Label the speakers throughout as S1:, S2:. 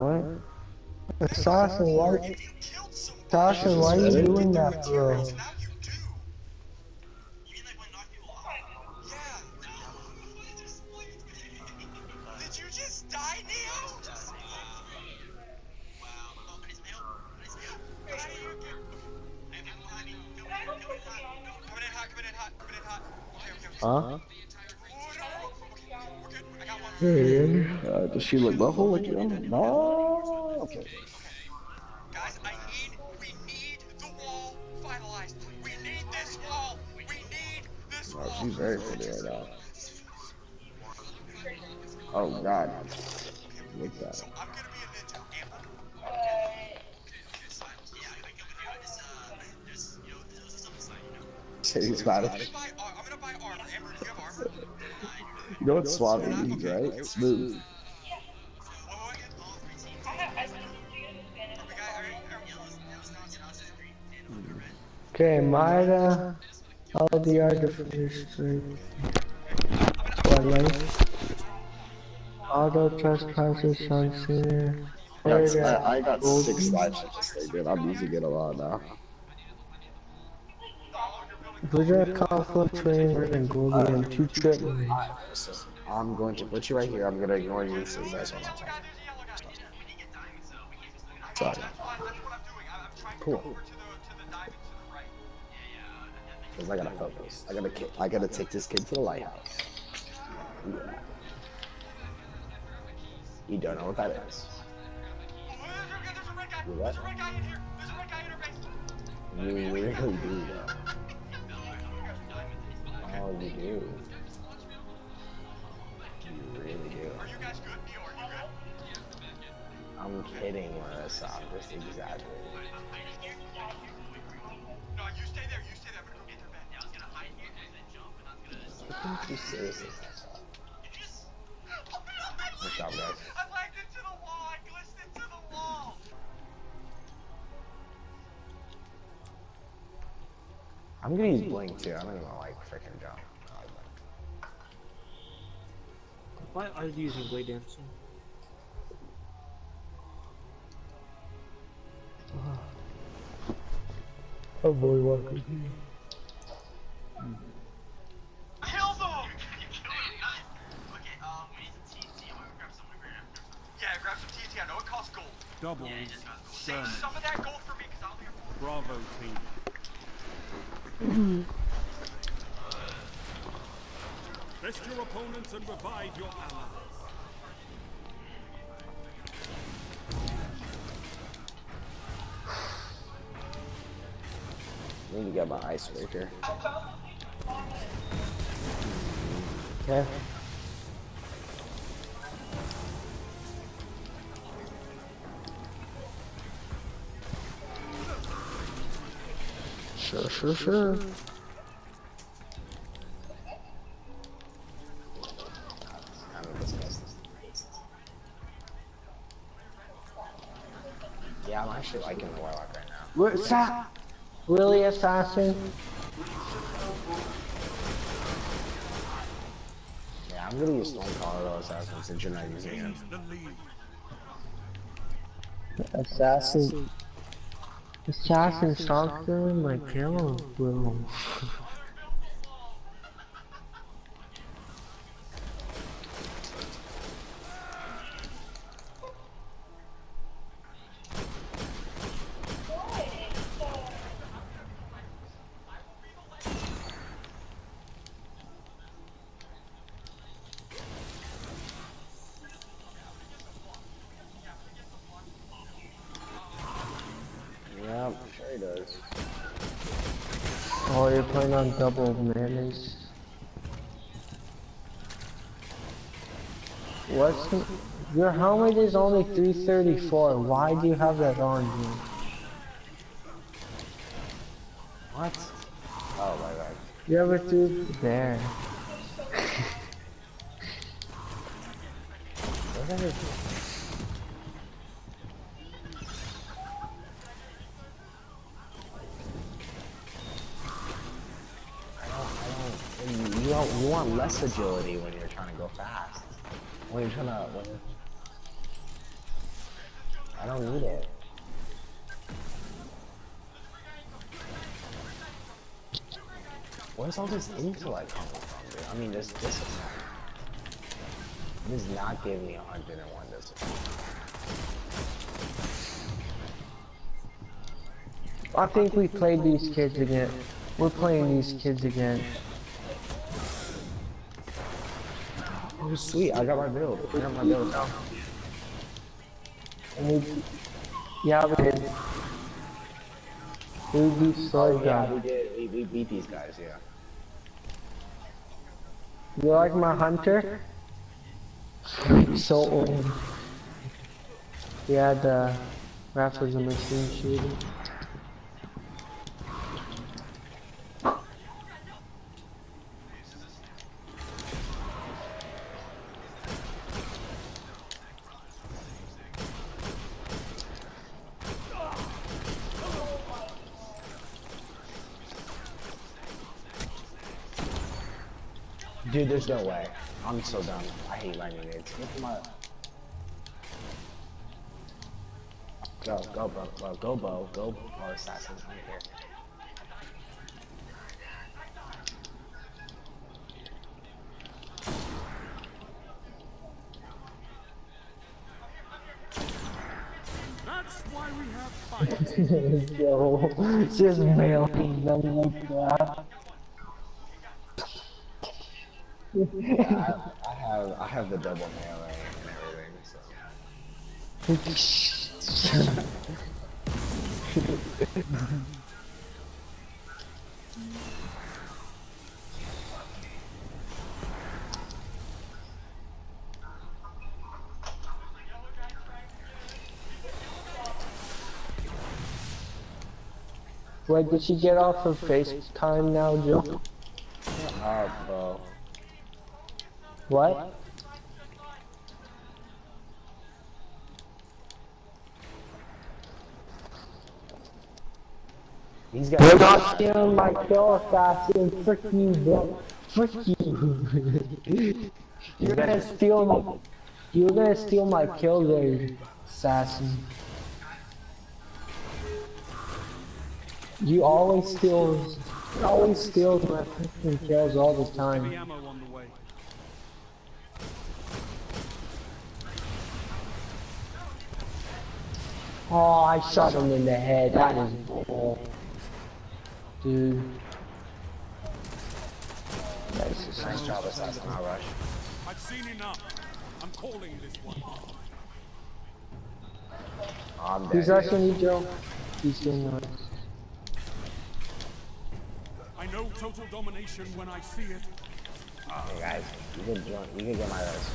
S1: What? Assassin, why? Assassin, why are you doing that, bro? Huh?
S2: Does she look buffalo like you? No. Okay.
S3: Guys, we need the wall finalized. We need this wall. We need this wall.
S2: She's very pretty right now. Oh God. Look at that.
S3: So I'm gonna be a ninja.
S2: Say Spanish.
S3: I'm gonna buy armor. Amber, do you have armor?
S2: You know what suave means, right? Smooth.
S1: Okay, Myra, LDR definition straight. Twilight. Auto trespassers, sunseer.
S2: I got 6 lives with this thing, dude. I'm using it a lot now.
S1: Visual conflict train and Goldie and 2 trip.
S2: I'm going to put you right here. I'm going to ignore you so you guys don't have time. Sorry. Cool. Because I gotta focus. I gotta take this kid to the lighthouse. You don't know what that is. You what? You really do, though. Oh, you do. You really do.
S3: Are you guys good? Neo, are you good?
S2: I'm kidding, Marissa. I'm just exaggerating.
S3: No, you stay there. You stay there. I'm gonna go get their bed. Yeah, I was gonna hide here and then jump, and I was gonna.
S2: I think you seriously. Good job, guys.
S3: I lagged into the wall. I glitched into the wall.
S2: I'm gonna use Blink too. I don't even like freaking jump.
S4: Why are you using Blade Dancing?
S1: Oh boy, welcome.
S3: Kill them! Okay, we need some TNT. I'm gonna grab some. Yeah, grab some TNT. I know it costs gold.
S5: Double.
S3: Yeah, it just costs gold. Save some of that gold for me, because I'll be here.
S5: Bravo team. Test your opponents and revive your allies.
S2: I need to get my icebreaker.
S1: Okay. Sure.
S2: Yeah, I'm actually liking the Warlock right now.
S1: What's that? Really, Assassin?
S2: Yeah, I'm gonna use Stormcaller Assassin since you're not using him.
S1: Assassin stalks them like kill him, bro.
S2: Yeah, sure he does.
S1: Oh, you're playing on double mayonnaise. Your helmet is only 334. Why do you have that on, dude?
S2: What? Oh my god.
S1: You ever threw there?
S2: You want less agility when you're trying to go fast. When you're trying to...
S6: I don't need it. Where's all this intellect coming from, dude? I mean, this discipline. It does not give me 101 discipline.
S1: I think we played these kids again. We're playing these kids again.
S6: Oh, sweet. I got my build. I got my build now.
S1: Yeah, we did. We beat Slug
S6: Yeah,
S1: guy.
S6: we did. We beat these guys, yeah.
S1: You like my hunter? So old. Yeah, the Raptors and machine shooting.
S6: Dude, there's no way. I'm so dumb. I hate lightning nades. Look at my... Go, bro. Go, bow. Go, or assassin. I'm here.
S5: That's why we have fights.
S1: Yo, just mailing them like that.
S6: Yeah, I have the double melee and everything, so...
S1: Wait, did she get off her FaceTime now, Joe?
S6: Shut up, bro.
S1: What?
S6: These guys...
S1: You're not stealing my kill, assassin. Frick you, bro. Frick you. You're gonna steal my kill there, assassin. You always steal my freaking kills all the
S5: Heavy
S1: time.
S5: ammo on the way.
S1: Oh, I shot him in the head. That is bull. Dude.
S6: Nice job, assassin. I'll rush.
S5: I've seen enough. I'm calling this one.
S6: Oh, I'm dead.
S1: Who's rushing you, Joe? He's doing nice.
S5: I know total domination when I see it.
S6: Hey guys, you can get my rush.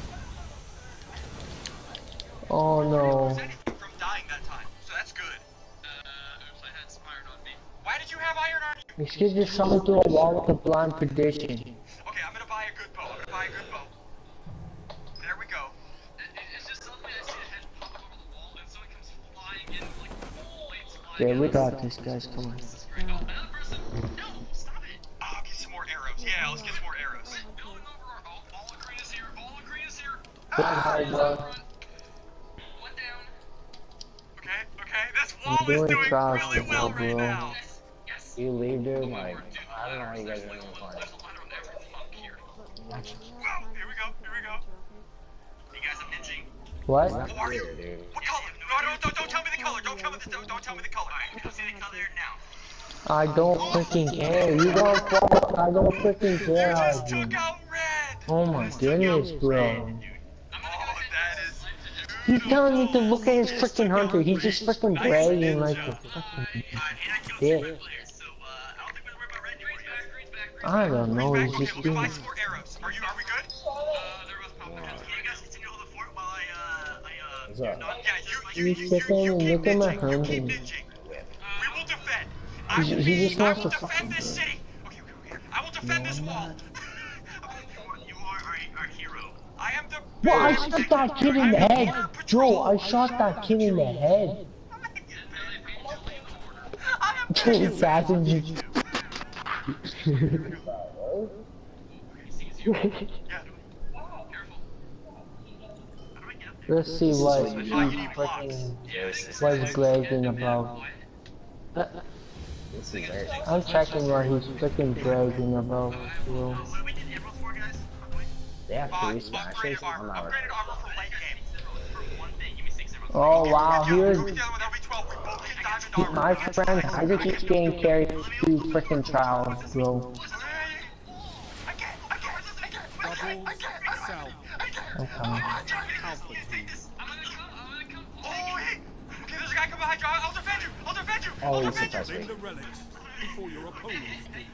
S1: Oh no.
S3: From dying that time, so that's good. Oops, I had some iron on me. Why did you have iron on you?
S1: This kid just shot me through a wall with a blind prediction.
S3: Okay, I'm gonna buy a good bow. There we go. It's just suddenly I see a head pop over the wall and someone comes flying in like blades flying
S1: Yeah,
S3: in.
S1: we got this, guys. Come on.
S3: This is great. Oh, another person. No, stop it. I'll get some more arrows. Yeah, let's get some more arrows. Building over our all green is here. All green is here. One down. Okay. This wall is
S1: doing
S3: doing
S1: trash
S3: really
S1: right
S3: well
S1: now,
S3: right
S1: bro.
S3: now. Yes.
S6: You leave, dude, like, I don't know how you guys are doing
S3: There's a ladder on every pump here.
S6: it.
S3: Well, here we go. You guys, I'm ninjing.
S1: What?
S3: Who are you?
S6: Dude.
S3: What color? No, don't tell me the color. Don't tell me the color. Alright, I'll see the color now.
S1: I don't freaking care. You don't fuck. I don't freaking
S3: You
S1: care.
S3: just took out red.
S1: Oh my goodness, bro.
S3: Oh, that is.
S1: He's telling me to look at his freaking hunter. He's just freaking bragging like a fucking dick. I don't know. He's just
S3: We'll
S1: doing.
S3: buy some more arrows. Are we good? They're both popping. Can you guys continue to hold the fort while
S6: What's up?
S3: Yeah,
S1: He's freaking
S3: keep
S1: look at my
S3: ninjing. You keep
S1: hunting.
S3: ninjing. We will defend.
S1: He just wants
S3: I will
S1: to
S3: defend
S1: fucking
S3: this city. Okay. I will defend this wall. You are our hero. I am the.
S1: Well, I shot that kid in the head. Joe, I shot that kid in the head. Assassin, you.
S3: Yeah. Careful. How do I get up
S1: Let's see what
S3: If
S1: he's
S3: I get any blocks.
S1: freaking
S3: Yeah, this is
S1: what's bragging about.
S6: This is very.
S1: I'm checking what he's freaking bragging about. Bro.
S3: What did we get emeralds for, guys?
S6: They have 3
S3: Upgraded
S6: smashes. I'm
S3: armor.
S6: not
S3: Upgraded armor for late game. For one thing, give me 6 emeralds.
S1: Oh wow, here's
S3: That'll be 12. We both get diamond armor.
S1: my friend. I just keep getting carried through freaking trials, bro.
S5: South.
S1: I'm coming.
S5: Alpha team.
S3: There's a guy coming behind you. I'll defend you. I'll defend you.
S6: Oh,
S3: I'll
S6: he's
S3: defend you.
S6: suppressed
S5: Claim
S6: me.
S5: the relics before your opponents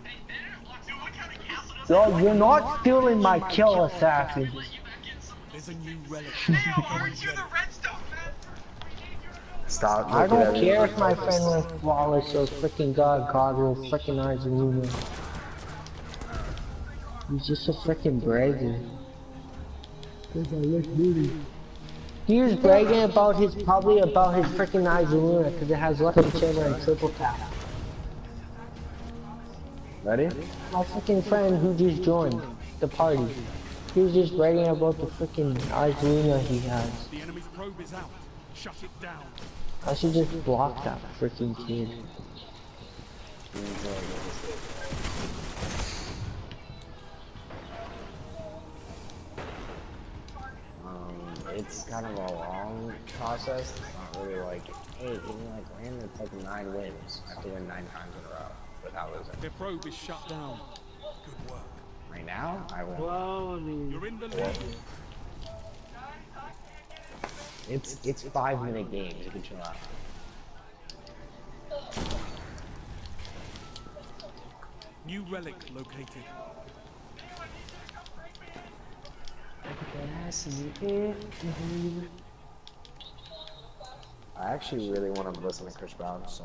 S5: do.
S1: Yo, you're not stealing my kill, assassin.
S5: There's a new relic.
S3: They aren't you the redstone, man?
S6: Stop.
S1: I
S6: looking
S1: don't
S6: at
S1: care
S6: me.
S1: if my friend was flawless or freaking God will freaking Argentina. He's just a freaking bragger. He was bragging about his, probably about his freaking Izaluna, because it has weapon chamber and triple tap.
S6: Ready?
S1: My freaking friend who just joined the party, he was just bragging about the freaking Izaluna he has.
S5: The enemy's probe is out. Shut it down.
S1: I should just block that freaking kid.
S6: It's kind of a long process. It's not really like, hey, give me like random. It's like 9 wins. I have to win 9 times in a row without losing.
S5: Their probe is shut down. Good work.
S6: Right now, I won.
S4: Well, I mean,
S5: You're in the lead.
S6: It's 5-minute games. You can chill out.
S5: New relic located.
S6: I actually really want to listen to Chris Brown, so.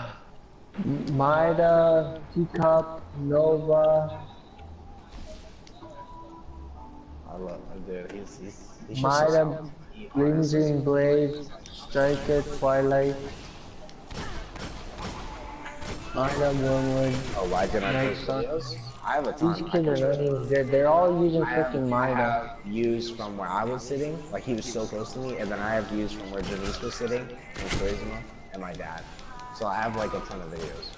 S1: Mida, Teacup, Nova,
S6: I love him, dude. He's just
S1: Mida,
S6: so
S1: Blazing Blade, Striker, Twilight, Mida, Wormwood.
S6: Oh, why did I
S1: Nice
S6: post
S1: song.
S6: videos? I have a ton.
S1: These kids are running, they're all using freaking
S6: I
S1: Mida.
S6: have views from where I was sitting, like he was so close to me, and then I have views from where Janice was sitting, and Charisma, and my dad. So I have like a ton of videos.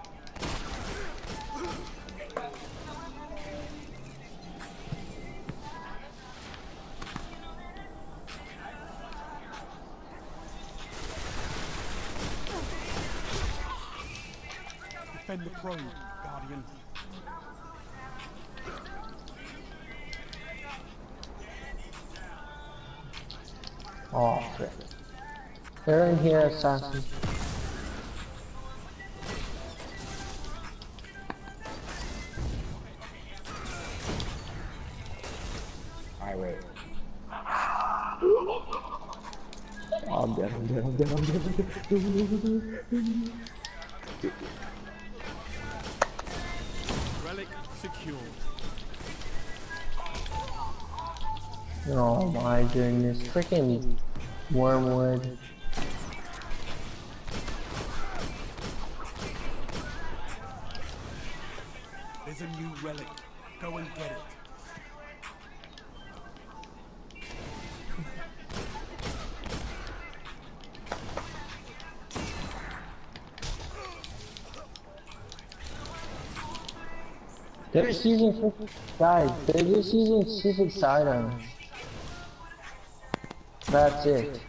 S5: Defend the probe, Guardian.
S1: Oh, frick. They're in here, assassin.
S6: Alright, wait.
S2: Oh, I'm dead, I'm dead, I'm dead, I'm dead.
S5: Relic secured.
S1: Oh my goodness, freaking Wormwood.
S5: There's a new relic. Go and get it.
S1: They're just using freaking, guys, they're just using stupid sidearms. That's it.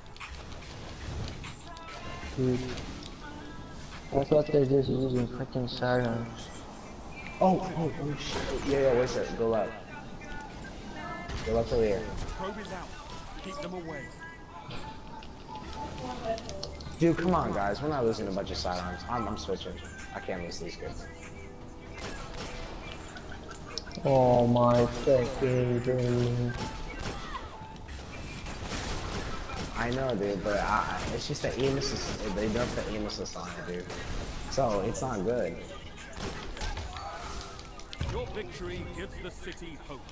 S1: Dude. That's what they're just using, freaking sidearms.
S6: Oh shit. Yeah, wait a second. Go left. Go left over here.
S5: Probe is out. Keep them away.
S6: Dude, come on, guys. We're not losing a bunch of sidearms. I'm switching. I can't lose these kids.
S1: Oh my freaking goodness.
S6: I know, dude, but it's just the aim assist. They nerfed the aim assist on it, dude. So it's not good.
S5: Your victory gives the city hope.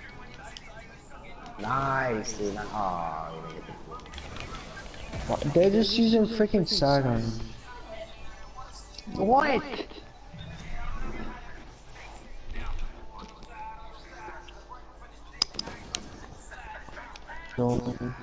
S6: Nice, dude. Aw, you didn't get the
S1: They're just using freaking sidearms. What? No.